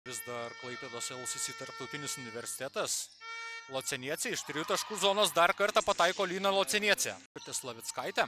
Vis dar Klaipėdos LCC tarptautinis universitetas. Loceniecė iš 3 taškų zonos dar kartą pataiko Lina Loceniecė. Slavickaitė.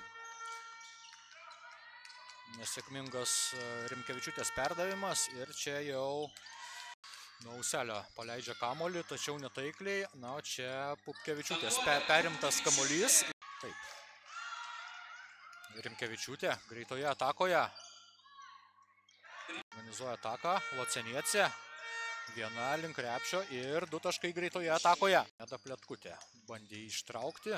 Nesėkmingas Rimkevičiūtės perdavimas ir čia jau Nauselio paleidžia kamuolį, tačiau netaikliai. Na, čia Pupkevičiūtės perimtas kamuolys. Taip. Rimkevičiūtė greitoje atakoje. Organizuoja ataką. Loceniecė. Viena link krepšio ir 2 taškai greitoje atakoje. Neda Pletkutė bandė ištraukti.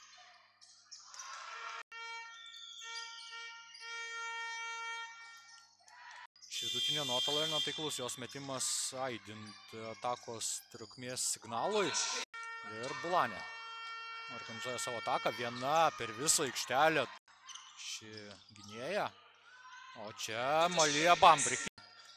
Iš vidutinio nuotolio netaiklus jos metimas aidint atakos trukmės signalui. Ir Bulanė organizuoja savo ataką. Viena per visą aikštelę ši gynėja. O čia Malija Bambrik.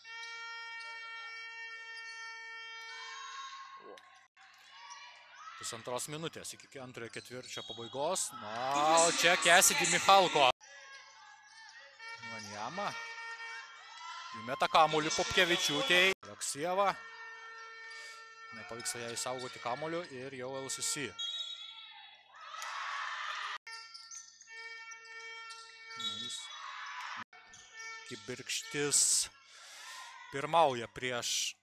Pusantros minutės iki antrojo ketvirčio pabaigos. Na, o čia Cassidy Michalko. Vanjama. Įmeta kamuolį Pupkevičiūtei. Aleksejeva. Nepavyksta ją įsaugoti kamuoliu ir jau LCC. Kibirkštis pirmauja prieš